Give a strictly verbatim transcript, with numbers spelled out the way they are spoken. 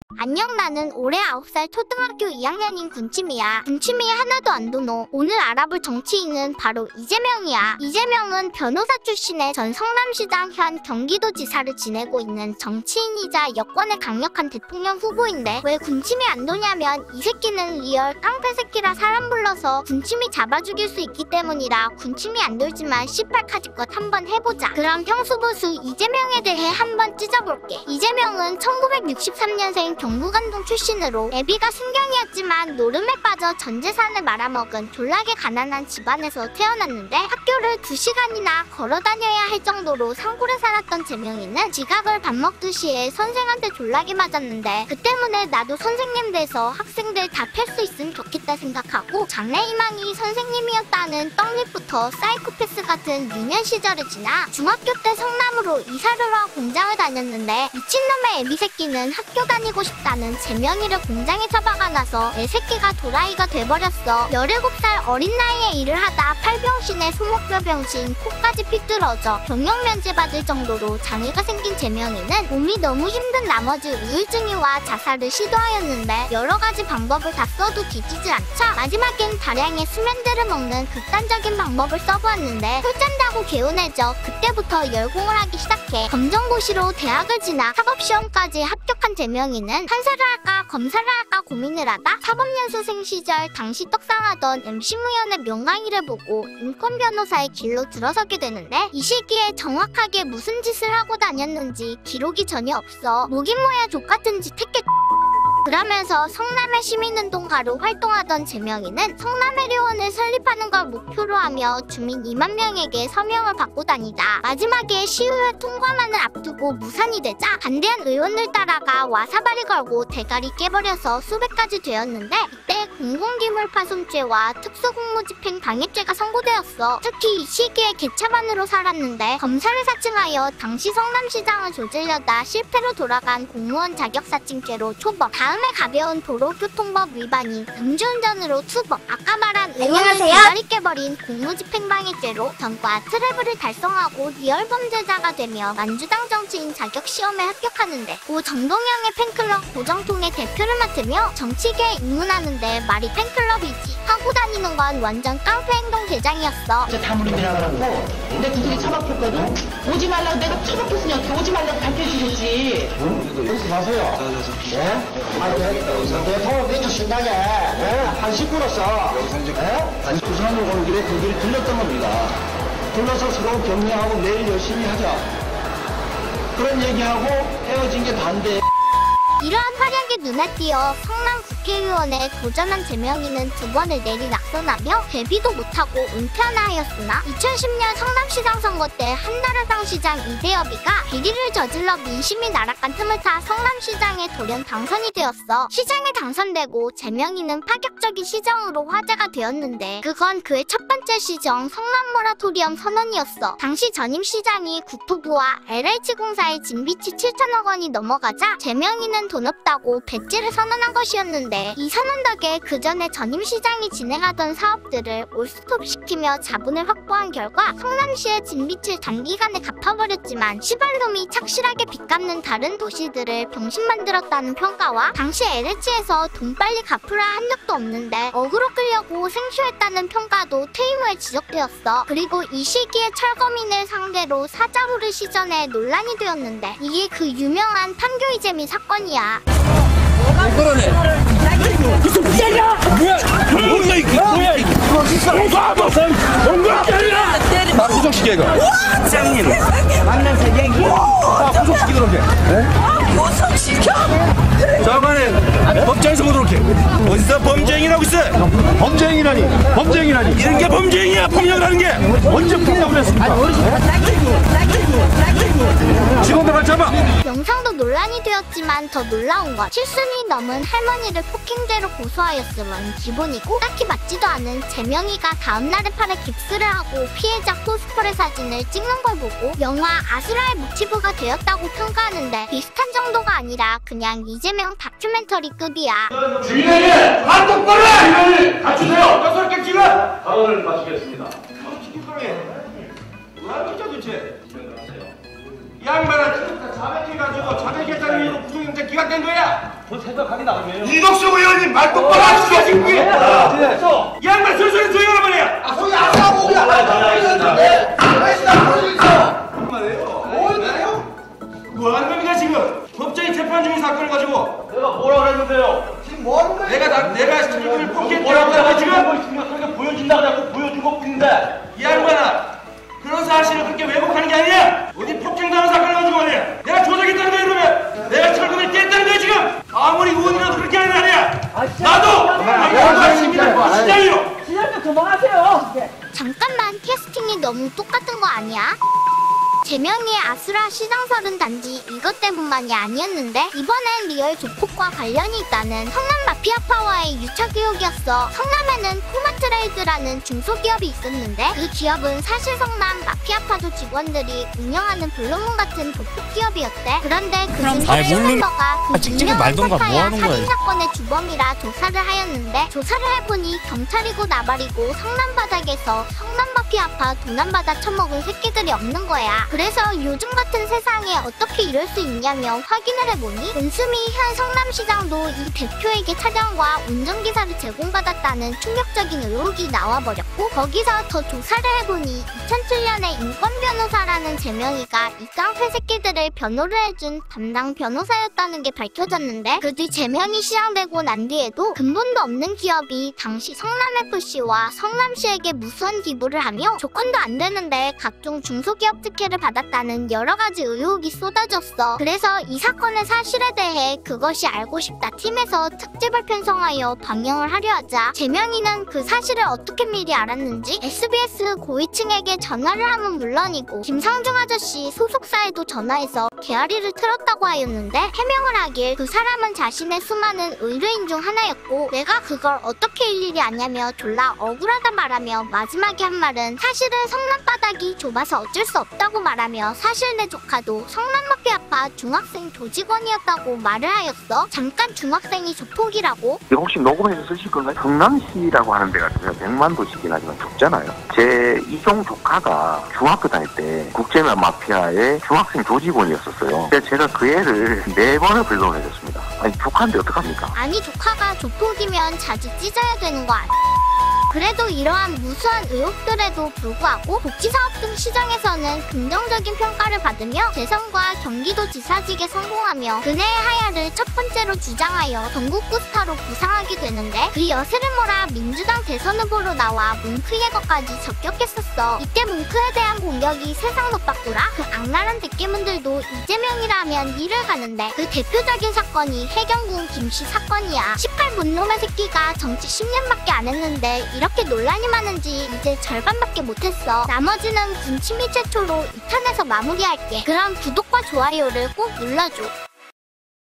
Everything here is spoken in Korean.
안녕, 나는 올해 아홉 살 초등학교 이 학년인 군침이야. 군침이 하나도 안 도노. 오늘 알아볼 정치인은 바로 이재명이야. 이재명은 변호사 출신의 전 성남시장 현 경기도지사를 지내고 있는 정치인이자 여권의 강력한 대통령 후보인데 왜 군침이 안 도냐면 이 새끼는 리얼 깡패 새끼라 사람 불러서 군침이 잡아 죽일 수 있기 때문이라 군침이 안 돌지만 씨팔 카지껏 한번 해보자. 그럼 평수보수 이재명에 대해 한번 찢어볼게. 이재명은 천구백육십삼 년생 경부관동 출신으로 애비가 순경이었지만 노름에 빠져 전 재산을 말아먹은 졸라게 가난한 집안에서 태어났는데 학교를 두 시간이나 걸어 다녀야 할 정도로 산골에 살았던 재명이는 지각을 밥 먹듯이 해 선생한테 졸라게 맞았는데 그 때문에 나도 선생님 돼서 학생들 다 팰 수 있으면 좋겠다 생각하고 장래 희망이 선생님이었다는 떡잎부터 사이코패스 같은 유년 시절을 지나 중학교 때 성남으로 이사를 와 공장을 다녔는데 미친놈의 애비 새끼는 학교 다니고 싶다는 재명이를 공장에 처박아 놔서 애새끼가 도라이가 돼버렸어. 열일곱 살 어린 나이에 일을 하다 팔병신에 소목뼈 병신, 코까지 삐뚤어져 병역 면제 받을 정도로 장애가 생긴 재명이는 몸이 너무 힘든 나머지 우울증이 와 자살을 시도하였는데 여러가지 방법을 다 써도 뒤지질 않자 마지막엔 다량의 수면제를 먹는 극단적인 방법을 써보았는데 꿀짠다고 개운해져 그때부터 열공을 하기 시작해 검정고시로 대학을 지나 사법시험까지 합격한 재명이는 판사를 할까 검사를 할까 고민을 하다 사법연수생 시절 당시 떡상하던 엠씨 무연의 명강의를 보고 인권변호사의 길로 들어서게 되는데 이 시기에 정확하게 무슨 짓을 하고 다녔는지 기록이 전혀 없어. 뭐긴 뭐야 족같은 짓 했겠. 그러면서 성남의 시민운동가로 활동하던 재명이는 성남의료원을 설립하는 걸 목표로 하며 주민 이만 명에게 서명을 받고 다니다 마지막에 시의회 통과만을 앞두고 무산이 되자 반대한 의원을 따라가 와사발이 걸고 대가리 깨버려서 수배까지 되었는데 이때 공공기물파손죄와 특수공무집행 방해죄가 선고되었어. 특히 이 시기에 개차반으로 살았는데 검사를 사칭하여 당시 성남시장을 조지려다 실패로 돌아간 공무원 자격사칭죄로 초법, 다음에 가벼운 도로교통법 위반인 음주운전으로 투법, 아까 말한 의원을 대가리 깨버린 공무집행방해죄로 전과 트래블을 달성하고 리얼범죄자가 되며 만주당 정치인 자격시험에 합격하는데 고 정동영의 팬클럽 고정통의 대표를 맡으며 정치계에 입문하는데 말이 팬클럽이지 하고 다니는 건 완전 깡패 행동 대장이었어. 저 다무림이라 그러고 근데 그들이 처박혔거든? 오지 말라고 내가 처박혔으니 어떻게 오지 말라고 밝혀주겠지. 응? 그러지 마세요. 예? 아니, 대통령 벤처 신당에 한 식구로서 부산으로 오는 길에 그 길을 들렸던 겁니다. 들러서 서로 격려하고 내일 열심히 하자. 그런 얘기하고 헤어진 게 반대. 이러한 활약이 눈에 띄어 성남 국회의원에 도전한 재명이는 두 번을 내리 낙선하며 데뷔도 못하고 은퇴하나 하였으나 이천십 년 성남시장 선거 때 한나라당 시장 이대엽이가 비리를 저질러 민심이 날아간 틈을 타 성남시장에 돌연 당선이 되었어. 시장에 당선되고 재명이는 파격적인 시정으로 화제가 되었는데 그건 그의 첫 번째 시정 성남 모라토리엄 선언이었어. 당시 전임 시장이 국토부와 엘에이치공사의 진비치 칠천억 원이 넘어가자 재명이는 돈 없다고 배지를 선언한 것이었는데 이 선언 덕에 그 전에 전임 시장이 진행하던 사업들을 올스톱시키며 자본을 확보한 결과 성남시의 진빛을 단기간에 갚아버렸지만 시발놈이 착실하게 빚 갚는 다른 도시들을 병신 만들었다는 평가와 당시 엘에이치에서 돈 빨리 갚으라 한 적도 없는데 어그로 끌려고 생쇼했다는 평가도 퇴임 후에 지적되었어. 그리고 이 시기에 철거민을 상대로 사자후를 시전해 논란이 되었는데 이게 그 유명한 판교이재민 사건이야. 그러네. 무슨 때려? 뭐야? 뭐야 이게? 뭐야 이게? 뭐야? 뭔가 때려? 때리. 나 구속시켜 이거. 장님. 만나서 얘기. 나 구속시키도록 해. 구속시켜? 저번에 법정에서 보도록 해. 어디서 범죄행위라고 있어? 범죄행위라니. 범죄행위라니. 이런 게 범죄행위야. 폭력을 하는 게. 언제 폭력을 했습니까? 직원들만 잡아. 영상도 논란이 되었지만 더 놀라운 건 칠순이 넘은 할머니를 폭행죄로 고소하였음은 기본이고 딱히 맞지도 않은 재명이가 다음날에 팔에 깁스를 하고 피해자 코스프레 사진을 찍는 걸 보고 영화 아수라의 모티브가 되었다고 평가하는데 비슷한 정도가 아니라 그냥 이재명 다큐멘터리급이야. 주인에게 다 똑바로 해! 갖추세요! 어떻게 지금? 발언을 마치겠습니다. 뭐하는 거죠 도대체? 이 양반아 지금 다 자백해가지고 자백했다는 이유로 구속영장 기각된 거야! 그 생각하기 나름이에요. 이덕수 의원님 말 똑바로 하시죠 지금. 이 양반 술술이 조용하란 말이야. 아, 소리 안 하고 우리 안 하고 왜 시간 걸리고 있어? 뭐 하는 겁니까 지금? 법정이 재판 중인 사건을 가지고 내가 뭐라 그랬는데요? 지금 뭐 하는 거야? 내가 나, 내가 시민을 뭐라고 폭행했다고 내가 지금 지금 있으면 그렇게 보여준다고 내가 보여준 것 뿐인데. 이 양반아 그런 사실을 그렇게 왜곡하는 게 아니야. 어디 폭행당한 사건을 가지고 말이야. 내가 조작했다는 거야 이러면 내가 철근을 깼다는 거야 지금. 아무리 의원이라도 그렇게 하는 거 아니야. 나도 당연한 시민을 시장이요. 시장님 그만하세요. 잠깐만, 캐스팅이 너무 똑같은 거 아니야? 재명이의 아수라 시장설은 단지 이것 때문만이 아니었는데 이번엔 리얼 조폭과 관련이 있다는 성남 마피아파와의 유착 의혹이었어. 성남에는 코마트레이드라는 중소기업이 있었는데 그 기업은 사실 성남 마피아파조 직원들이 운영하는 블루문 같은 조폭 기업이었대. 그런데 그중 아이, 한 모르는- 멤버가 그 아, 찍찍이 유명한 말던가 뭐 사파야 하는 거야, 살인 이거. 사건의 주범이라 조사를 하였는데 조사를 해보니 경찰이고 나발이고 성남 바닥에서 성남 마피아파 도난받아 처먹은 새끼들이 없는 거야. 그래서 요즘 같은 세상에 어떻게 이럴 수 있냐며 확인을 해보니 은수미 현 성남시장도 이 대표에게 차량과 운전기사를 제공받았다는 충격적인 의혹이 나와버렸고 거기서 더 조사를 해보니 이천칠 년에 인권변호사라는 재명이가 이 깡패 새끼들을 변호를 해준 담당 변호사였다는 게 밝혀졌는데 그 뒤 재명이 시장되고 난 뒤에도 근본도 없는 기업이 당시 성남에프씨와 성남시에게 무수한 기부를 하며 조건도 안 되는데 각종 중소기업 특혜를 받았다는 여러 가지 의혹이 쏟아졌어. 그래서 이 사건의 사실에 대해 그것이 알고 싶다 팀에서 특집을 편성하여 방영을 하려 하자 재명이는 그 사실을 어떻게 미리 알았는지 에스비에스 고위층에게 전화를 하면 물론이고 김상중 아저씨 소속사에도 전화해서 개아리를 틀었다고 하였는데 해명을 하길 그 사람은 자신의 수많은 의뢰인 중 하나였고 내가 그걸 어떻게 일일이 아냐며 졸라 억울하다 말하며 마지막에 한 말은 사실은 성남 바닥이 좁아서 어쩔 수 없다고 말하며 사실 내 조카도 성남 마피아파 중학생 조직원이었다고 말을 하였어. 잠깐 중학생이 조폭이라고? 이거 혹시 녹음해서 쓰실 건가요? 성남시라고 하는 데가 백만 도시긴 하지만 좁잖아요. 제 이종 조카가 중학교 다닐 때 국제면 마피아의 중학생 조직원이었었어요. 근데 제가 그 애를 네 번을 불러내줬습니다. 아니 조카인데 어떡합니까? 아니 조카가 조폭이면 자주 찢어야 되는 거 아니야? 그래도 이러한 무수한 의혹들에도 불구하고 복지사업 등 시장에서는 긍정적인 평가를 받으며 재선과 경기도지사직에 성공하며 그네의 하야를 첫 번째로 주장하여 전국구 스타로 부상하게 되는데 그 여세를 몰아 민주당 대선 후보로 나와 뭉크 예거까지 적격했었어. 이때 뭉크에 대한 공격이 세상 높았구라. 그 악랄한 대깨문들도 이재명이라 하면 이를 가는데 그 대표적인 사건이 해경군 김씨 사건이야. 십팔 문놈의 새끼가 정치 십 년밖에 안 했는데 이렇게 논란이 많은지 이제 절반밖에 못했어. 나머지는 군침이 최초로 이 탄에서 마무리할게. 그럼 구독과 좋아요를 꼭 눌러줘.